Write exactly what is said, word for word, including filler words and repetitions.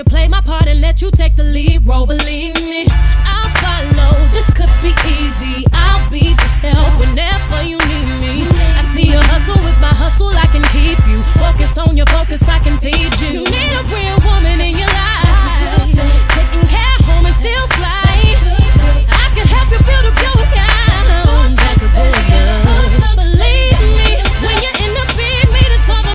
to play my part and let you take the lead role. Believe me.